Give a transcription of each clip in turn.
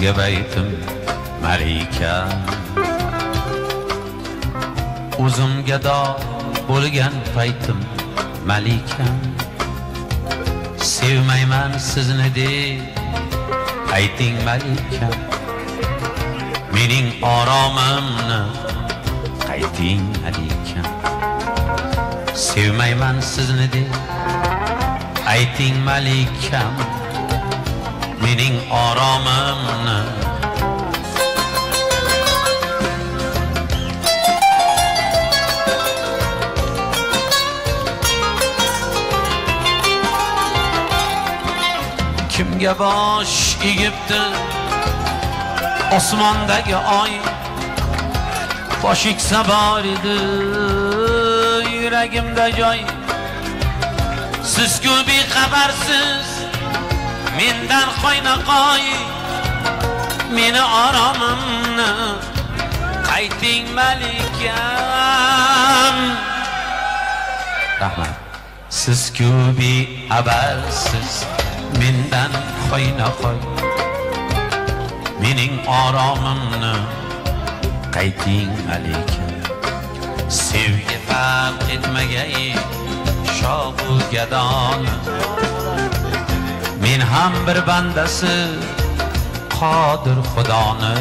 sizga baytim malika. O'zim gado bo'lgan paytim malika. Sevmayman sizni deb ayting malika. Mening oromimni qayting malika. Sevmayman sizni deb ayting malikam. Mening oromimni kimga bosh egibdi osmondagi oy. Bosh egsa bor edi yuragimda joy. Siz-ku bexabarsiz mendan qo'yna-qo'y. Meni oromimni qayting malikam. Rahmat. Siz-ku bexabarsiz mendan qo'yna-qo'y. Mening oromimni qayting malikam. Sevgi farq etmagay shohu gadoni. Men ham bir bandasi qodir xudoni.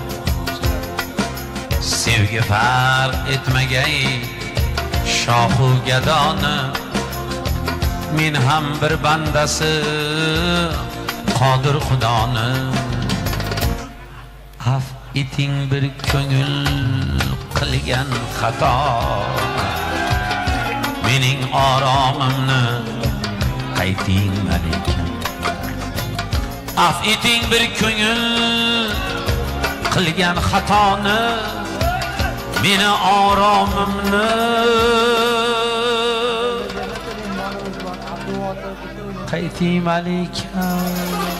Sevgi farq etmagay shohu gadoni. Men ham bir bandasi qodir xudoni. Af eting bir ko'ngil qilgan xato. Mening oromimni qayting malikam. Af eting bir ko'ngil qilgan xatoni. Meni oromimni qayting malikam.